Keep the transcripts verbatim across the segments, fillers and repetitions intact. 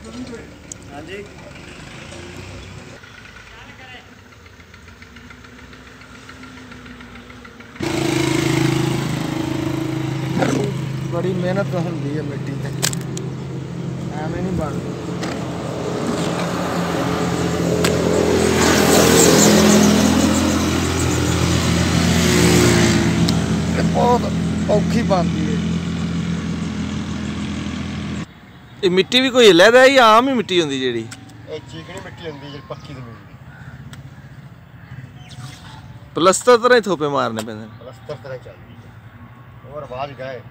हाँ जी बड़ी मेहनत होंगी है मिट्टी से एवं नहीं बनती। बहुत औखी बनती है। ये मिट्टी भी कोई अलग है या आम ही मिट्टी होंगी जी? चिकनी मिट्टी होंगी जी पक्की जमीन प्लस्तर तरह ही थोपे मारने पे प्लस्तर तरह चाहिए और आवाज गए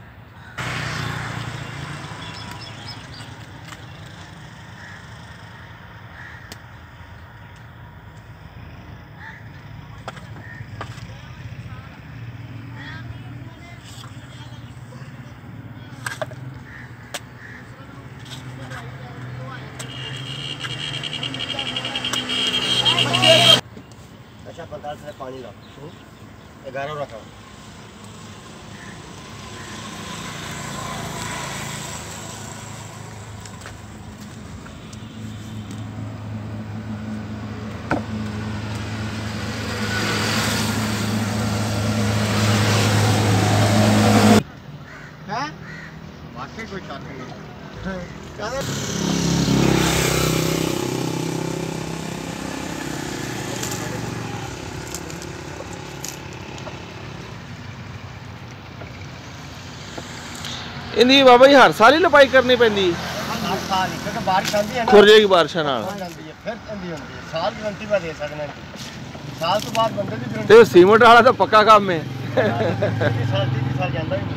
अच्छा पंद्रह से पानी ला ग्यारह रखा है वाकई कोई शक नहीं इनकी बाबा जी हर साल ही लपाई करनी पैंदी हर साल ही क्योंकि बारिश आती है ना खुर जाएगी बारिशां नाल फिर आंदी होंदी है साल गारंटी मैं दे सकना साल तो बाद बंदे दी गारंटी ते सीमेंट वाला तो पक्का काम है साल तीन साल जांदा ही नहीं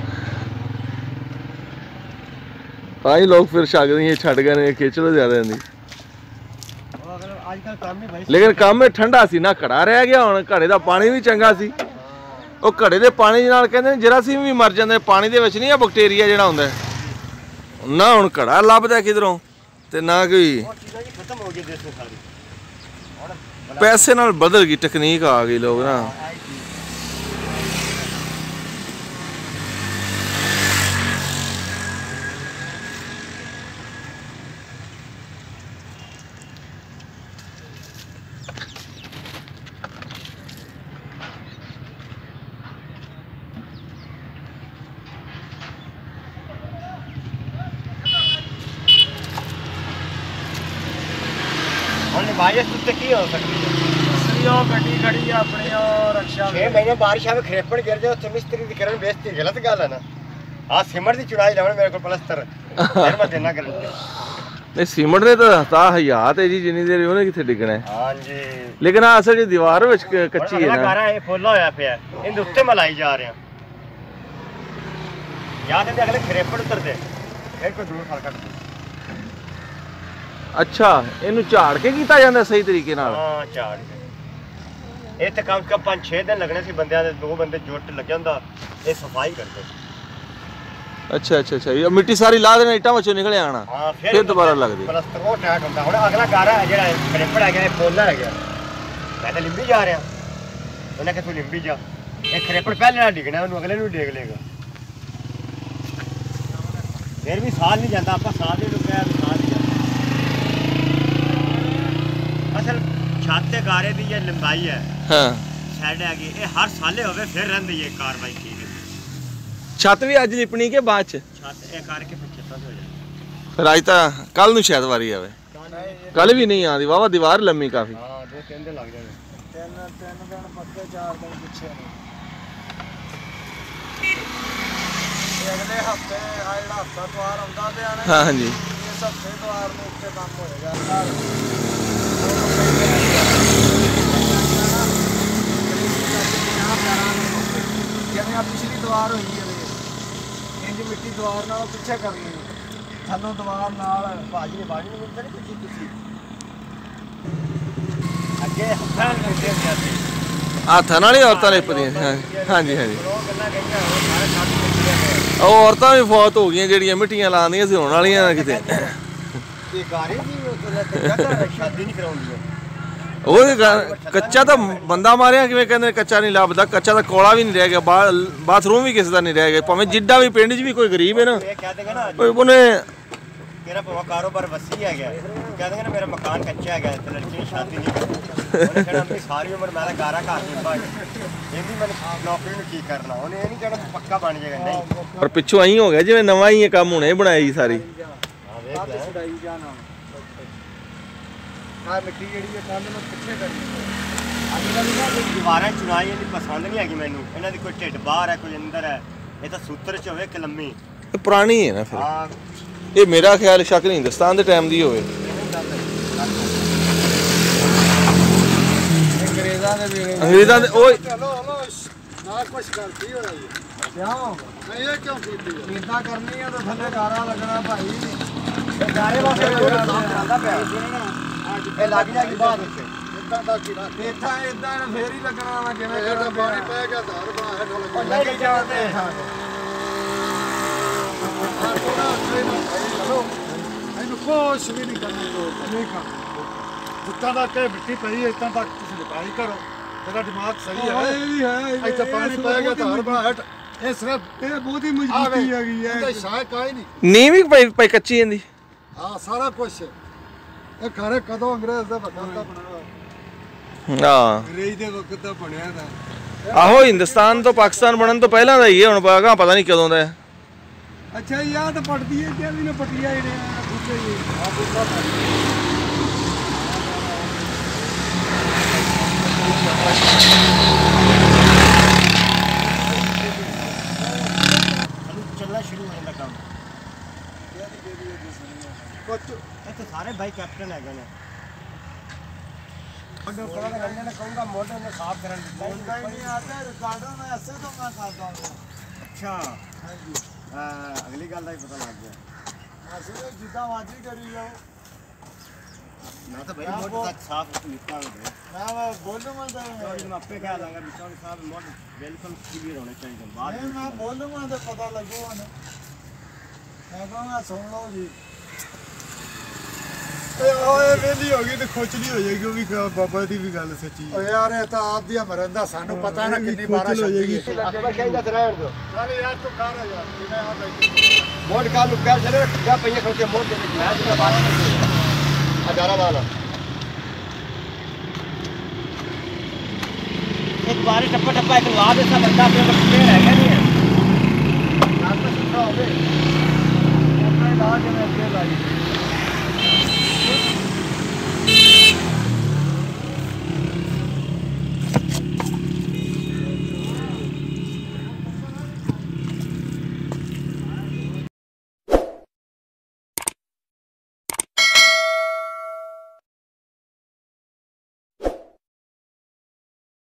ताई लोग फिर शागद ये छड़ गए ने खिचड़ ज्यादा आंदी अगर आजकल काम नहीं भाई लेकिन काम में ठंडा सी ना घड़ा रह गया हुण घड़े दा पानी भी चंगा सी ਉਹ ਘੜੇ ਦੇ ਪਾਣੀ ਨਾਲ ਕਹਿੰਦੇ ਨੇ ਜਰਾਸੀਮ ਵੀ ਮਰ ਜਾਂਦੇ ਪਾਣੀ ਦੇ ਵਿੱਚ ਨਹੀਂ ਆ ਬੈਕਟੀਰੀਆ ਜਿਹੜਾ ਹੁੰਦਾ ਨਾ ਹੁਣ ਘੜਾ ਲੱਭਦਾ ਕਿਧਰੋਂ ਤੇ ਨਾ ਕੋਈ ਖਤਮ ਹੋ ਗਈ ਦੇਸ਼ ਤੋਂ ਸਾਰੀ ਪੈਸੇ ਨਾਲ ਬਦਲ ਗਈ ਟੈਕਨੀਕ ਆ ਗਈ ਲੋਕ ਨਾ बारिश तो की हो सकती है गड्डी खड़ी है अपनी और रक्षा छह महीने बारिश आवे खरेपड़ गिर जाए तो मिस्त्री दी करन बेइज्जती गलत गल है ना हां सीमेंट दी चुड़ाई लावन मेरे को प्लास्टर फिर मैं देना गारंटी नहीं सीमेंट ने तो ता हयात है जी जिनी देर ਉਹਨੇ ਕਿੱਥੇ ਡਿੱਗਣਾ ਹੈ हां जी लेकिन आ असल जी दीवार ਵਿੱਚ ਕੱਚੀ ਹੈ ਨਾ ਘਰ ਹੈ ਫੁੱਲਾ ਹੋਇਆ ਪਿਆ ਇਹਦੇ ਉੱਤੇ ਮਲਾਈ ਜਾ ਰਿਹਾ ਯਾਦ ਹੈ ਅਗਲੇ ਖਰੇਪੜ ਉਤਰਦੇ ਫਿਰ ਕੋਈ ਦੂਰ ਫਲ ਕੱਢ अच्छा इनू झाड़ के कीता जांदा सही तरीके नाल हां झाड़ के ਇਹ ਤੇ ਕਮ ਕਮ पाँच छह दिन लगने सी ਬੰਦਿਆਂ ਦੇ ਦੋ ਬੰਦੇ ਜੁੱਟ ਲੱਗ ਜਾਂਦਾ ਇਹ ਸਫਾਈ ਕਰਦੇ अच्छा अच्छा अच्छा ये मिट्टी सारी ला देना इटा ਵਿੱਚੋਂ ਨਿਕਲ ਆਣਾ हां फिर दोबारा लगदी ਪਲਸਤਰ ਉਹ ਟੈਕ ਹੁੰਦਾ ਹੁਣ ਅਗਲਾ ਘਰ ਹੈ ਜਿਹੜਾ ਖਰੇਪੜ ਹੈ ਗਿਆ ਇਹ ਪੋਲਾ ਹੈ ਗਿਆ ਮੈਂ ਤਾਂ ਲਿੰਬੀ ਜਾ ਰਿਹਾ ਉਹਨੇ ਕਿ ਤੂੰ ਲਿੰਬੀ ਜਾ ਇਹ ਖਰੇਪੜ ਪਹਿਲੇ ਨਾਲ ਡਿੱਗਣਾ ਉਹਨੂੰ ਅਗਲੇ ਨੂੰ ਡੇਗ ਲੇਗਾ ਫਿਰ ਵੀ ਸਾਲ ਨਹੀਂ ਜਾਂਦਾ ਆਪਾਂ ਸਾਲ ਦੇ ਰੁਪਿਆ ਸਾਲ ਨਹੀਂ ਜਾਂਦਾ ਅਸਲ ਛੱਤ ਤੇ ਗਾਰੇ ਦੀ ਇਹ ਲੰਬਾਈ ਹੈ ਹਾਂ ਸਾਈਡ ਹੈਗੀ ਇਹ ਹਰ ਸਾਲੇ ਹੋਵੇ ਫਿਰ ਰਹਿੰਦੀ ਹੈ ਕਾਰਵਾਈ ਠੀਕ ਹੈ ਛੱਤ ਵੀ ਅੱਜ ਲਿਪਣੀ ਕੇ ਬਾਅਦ ਚ ਛੱਤ ਇਹ ਕਰਕੇ ਫਿਰ ਛੱਤਾਂ ਹੋ ਜਾਏ ਫਿਰ ਅੱਜ ਤਾਂ ਕੱਲ ਨੂੰ ਸ਼ਾਇਦ ਵਾਰੀ ਆਵੇ ਕੱਲ ਵੀ ਨਹੀਂ ਆਂਦੀ ਵਾਵਾ ਦੀਵਾਰ ਲੰਮੀ ਕਾਫੀ ਹਾਂ ਦੋ ਤਿੰਨ ਦਿਨ ਲੱਗ ਜਾਣੇ ਤਿੰਨ ਤਿੰਨ ਦਿਨ ਪੱਕੇ ਚਾਰ ਦਿਨ ਪਿੱਛੇ ਨੇ अगले हफ्ते ਜਿਹੜਾ ਹਫਤਾ ਤਿਉਹਾਰ ਆਉਂਦਾ ਪਿਆ ਨਾ हाँ जी ਇਸ ਹਫਤੇ ਤਿਉਹਾਰ ਨੂੰ ਉੱਤੇ ਕੰਮ ਹੋਏਗਾ ਜਿਵੇਂ ਆ ਪਿਛਲੀ ਦੀਵਾਰ ਹੋਈ ਹੈ ਇੰਜ ਮਿੱਟੀ ਦੀਵਾਰ ਨਾਲ ਪਿੱਛੇ ਕਰਨੀ ਥੱਲੋਂ ਦੀਵਾਰ ਨਾਲ ਬਾਜੀ ਨੇ ਬਾਜੀ ਨੂੰ ਤਾਂ ਨਹੀਂ ਪੁੱਛੀ ਤੁਸੀਂ ਅੱਗੇ ਹੱਥਾਂ ਨਾਲ ਕਰਦੇ ਜਾਂਦੇ ਹੱਥਾਂ ਨਾਲ ਹੀ ਔਰਤਾਂ ਲਿਪਦੀਆਂ ਹਾਂਜੀ ਹਾਂਜੀ ਉਹ ਗੱਲਾਂ ਕਹੀਆਂ ਉਹ ਸਾਰੇ ਸਾਥ ਮਿੱਟੀਆਂ ਉਹ ਔਰਤਾਂ ਵੀ ਫੌਤ ਹੋ ਗਈਆਂ ਜਿਹੜੀਆਂ ਮਿੱਟੀਆਂ ਲਾਉਂਦੀਆਂ ਸੀ ਹੋਣ ਵਾਲੀਆਂ ਕਿਤੇ ਇਹ ਗਾਰੇ ਦੀ ਸ਼ਾਦੀ ਨਹੀਂ ਕਰਾਉਂਦੀਆਂ ਉਹ ਕੱਚਾ ਤਾਂ ਬੰਦਾ ਮਾਰਿਆ ਕਿਵੇਂ ਕਹਿੰਦੇ ਕੱਚਾ ਨਹੀਂ ਲੱਭਦਾ ਕੱਚਾ ਤਾਂ ਕੋਲਾ ਵੀ ਨਹੀਂ ਰਹਿ ਗਿਆ ਬਾਥਰੂਮ ਵੀ ਕਿਸੇ ਦਾ ਨਹੀਂ ਰਹਿ ਗਿਆ ਭਾਵੇਂ ਜਿੱਡਾ ਵੀ ਪਿੰਡ 'ਚ ਵੀ ਕੋਈ ਗਰੀਬ ਹੈ ਨਾ ਉਹਨੇ ਤੇਰਾ ਭਾਵੇਂ ਕਾਰੋਬਾਰ ਵਸੀ ਹੈ ਗਿਆ ਕਹਿੰਦੇ ਨੇ ਮੇਰਾ ਮਕਾਨ ਕੱਚਾ ਹੈ ਗਿਆ ਤੇ ਲੜਕੀ ਨੇ ਸ਼ਾਦੀ ਨਹੀਂ ਕਰਨੀ ਉਹਨੇ ਕਹਿਣਾ ਵੀ ਸਾਰੀ ਉਮਰ ਮੈਂ ਤਾਂ ਗਾਰਾ ਘਰ ਨਹੀਂ ਪਾਈ ਇਹਦੀ ਮੈਨੂੰ ਨੌਕਰੀ ਨੂੰ ਕੀ ਕਰਨਾ ਉਹਨੇ ਇਹ ਨਹੀਂ ਕਹਿਣਾ ਤੂੰ ਪੱਕਾ ਬਣ ਜਾਏਗਾ ਨਹੀਂ ਪਰ ਪਿੱਛੋਂ ਆਈ ਹੋ ਗਿਆ ਜਿਵੇਂ ਨਵਾਂ ਹੀ ਇਹ ਕੰਮ ਹੁਣੇ ਬਣਾਈ ਸਾਰੀ ਹਾਂ ਵੇਖ ਲੈ ਛਡਾਈ ਜਾਣਾ ਆ ਮਿੱਟੀ ਜਿਹੜੀ ਹੈ ਕੰਧ ਨੂੰ ਪਿੱਛੇ ਕਰਨੀ ਅੱਜ ਕੱਲ੍ਹ ਨਾ ਜਿਹੜੀ ਦੀਵਾਰਾਂ ਚੁਣਾਈ ਇਹਦੀ ਪਸੰਦ ਨਹੀਂ ਹੈਗੀ ਮੈਨੂੰ ਇਹਨਾਂ ਦੀ ਕੋਈ ਢਿੱਡ ਬਾਹਰ ਹੈ ਕੋਈ ਅੰਦਰ ਹੈ ਇਹ ਤਾਂ ਸੂਤਰ ਚ ਹੋਵੇ ਕਿ ਲੰਮੀ ਇਹ ਪੁਰਾਣੀ ਹੈ ਨਾ ਫਿਰ ਹਾਂ ਇਹ ਮੇਰਾ ਖਿਆਲ ਸ਼ੱਕ ਨਹੀਂ ਹਿੰਦੁਸਤਾਨ ਦੇ ਟਾਈਮ ਦੀ ਹੋਵੇ ਅੰਗਰੇਜ਼ਾਂ ਦੇ ਵੇਲੇ ਅੰਗਰੇਜ਼ਾਂ ਦੇ ਉਹ ਚਲੋ ਹਲੋ ਨਾ ਕੁਛ ਕਰਤੀ ਹੋ ਰਹੀ ਹੈ ਕਿਉਂ ਨਹੀਂ ਇਹ ਕਿਉਂ ਕੀਤੀ ਇਦਾਂ ਕਰਨੀ ਆ ਤਾਂ ਥੱਲੇ ਗਾਰਾ ਲੱਗਣਾ ਭਾਈ ਇਹ ਗਾਰੇ ਵਾਸਤੇ ਕੰਮ ਚੱਲਦਾ ਪਿਆ ਇਹ ਲੱਗ ਜਾਏਗੀ ਬਾਅਦ ਵਿੱਚ ਇਦਾਂ ਦਾ ਕੀ ਇੱਥਾਂ ਇਦਾਂ ਫੇਰ ਹੀ ਲੱਗਣਾ ਵਾ ਜਿਵੇਂ ਜਿਹੜਾ ਪਾਣੀ ਪੈ ਗਿਆ ਧਾਰ ਬਣਾ ਹੇਠ ਲੱਗ ਨਹੀਂ ਜਾਂਦੇ ਇਹਨੂੰ ਕੁਛ ਵੀ ਨਹੀਂ ਕਰਨਾ ਨਹੀਂ ਕਰਨਾ ਜਿੱਦਾਂ ਦਾ ਕਿ ਮਿੱਟੀ ਪਈ ਹੈ ਇਦਾਂ ਤੱਕ ਤੁਸੀਂ ਲਗਾਈ ਕਰੋ ਤੇਰਾ ਦਿਮਾਗ ਸਹੀ ਹੈ ਇਹ ਵੀ ਹੈ ਇੱਥੇ ਪਾਣੀ ਪੈ ਗਿਆ ਧਾਰ ਬਣਾ ਹੇਠ ਇਹ ਸਿਰਫ ਇਹ ਬਹੁਤ ਹੀ ਮਜ਼ਬੂਤੀ ਹੈਗੀ ਹੈ ਇਹ ਸ਼ਾਇਦ ਕਾਈ ਨਹੀਂ ਨੀਂਹ ਵੀ ਪਈ ਪਈ ਕੱਚੀ ਜਾਂਦੀ ਹਾਂ ਸਾਰਾ ਕੁਝ ਇਹ ਘਰੇ ਕਦੋਂ ਅੰਗਰੇਜ਼ ਦਾ ਵਕਤ ਦਾ ਬਣਾਇਆ ਹਾਂ ਅੰਗਰੇਜ਼ ਦੇ ਵਕਤ ਦਾ ਬਣਿਆ ਦਾ ਆਹੋ ਹਿੰਦੁਸਤਾਨ ਤੋਂ ਪਾਕਿਸਤਾਨ ਬਣਨ ਤੋਂ ਪਹਿਲਾਂ ਦਾ ਹੀ ਹੈ ਹੁਣ ਬਾਗਾ ਪਤਾ ਨਹੀਂ ਕਦੋਂ ਦਾ ਹੈ ਅੱਛਾ ਯਾਰ ਤਾਂ ਪੜਦੀ ਹੈ ਕਿ ਵੀ ਨਾ ਪਟਿਆ ਜਿਹੜੇ ਬੁੱਢੇ ਜੀ ਆ ਬੁੱਢਾ ਚੱਲਣਾ ਸ਼ੁਰੂ ਹੋ ਜਾਂਦਾ ਕੰਮ ਕੁਝ ਇੱਥੇ ਸਾਰੇ ਭਾਈ ਕੈਪਟਨ ਹੈਗੇ ਨੇ ਮੋਢੇ ਕੋਲ ਦਾ ਗੰਨੇ ਨੇ ਕਹੂੰਗਾ ਮੋਢੇ ਨੂੰ ਸਾਫ਼ ਕਰਨ ਦਿੱਤਾ ਹੁੰਦਾ ਹੀ ਨਹੀਂ ਆਤਾ ਰਿਕਾਰਡੋਂ ਮੈਂ ਐਸੇ ਤੋਂ ਮੈਂ ਕਰਦਾ ਹਾਂ ਅੱਛਾ ਹਾਂਜੀ ਅਗਲੀ ਗੱਲ ਦਾ ਹੀ ਪਤਾ ਲੱਗ ਗਿਆ ਅਸੀਂ ਜਿੱਦਾਂ ਵਾਜੀ ਕਰੀ ਜਾਓ ਮੈਂ ਤਾਂ ਭਾਈ ਮੋਢੇ ਤੱਕ ਸਾਫ਼ ਨਿਕਲ ਗਿਆ ਮੈਂ ਮੈਂ ਬੋਲੂਗਾ ਤਾਂ ਮੈਂ ਆਪੇ ਕਹਿ ਦਾਂਗਾ ਮਿਸਾਲ ਸਾਹਿਬ ਮੋਢੇ ਬਿਲਕੁਲ ਕਲੀਅਰ ਹੋਣੇ ਚਾਹੀਦੇ ਬਾਅਦ ਨਹੀਂ ਮੈਂ ਬੋਲੂਗਾ ਤਾਂ ਪਤਾ ਲੱਗੂਗਾ ਨਾ ਮੈਂ ਕਹਾਂਗਾ ਸੁਣ ਲਓ ਜੀ ਓਏ ਵੇਲੀ ਹੋ ਗਈ ਤੇ ਖੁਚਲੀ ਹੋ ਜਾਏਗੀ ਉਹ ਵੀ ਬਾਬਾ ਦੀ ਵੀ ਗੱਲ ਸੱਚੀ ਓ ਯਾਰ ਇਹ ਤਾਂ ਆਪ ਦੀ ਮਰਨ ਦਾ ਸਾਨੂੰ ਪਤਾ ਨਾ ਕਿੰਨੀ ਬਾਰਿਸ਼ ਹੋ ਜਾਏਗੀ ਆਪਾਂ ਕਹਿੰਦਾ ਤੇ ਰਹਿਣ ਦਿਓ ਨਾਲੇ ਯਾਰ ਤੂੰ ਕਰ ਯਾਰ ਕਿਵੇਂ ਆ ਬੈਠੀ ਮੋਢ ਕਾਲ ਨੂੰ ਪੈਰ ਚਲੇ ਜਾ ਪਈਏ ਖੋਤੇ ਮੋਢ ਦੇ ਵਿੱਚ ਮੈਂ ਜਿਹੜਾ ਬਾਤ ਹਜ਼ਾਰਾ ਵਾਲਾ ਇੱਕ ਬਾਰੇ ਟੱਪਾ ਟੱਪਾ ਇੱਕ ਲਵਾ ਦੇ ਸਾ ਬੰਦਾ ਪਿਆ ਕਿੱਥੇ ਰਹਿ ਗਿਆ ਨਹੀਂ ਹੈ ਨਾ ਤਾਂ ਸੁਣਾ ਹੋਵੇ ਆਪਣੇ ਨਾਲ ਜਿਵੇਂ ਅੱਗੇ ਲਾਈ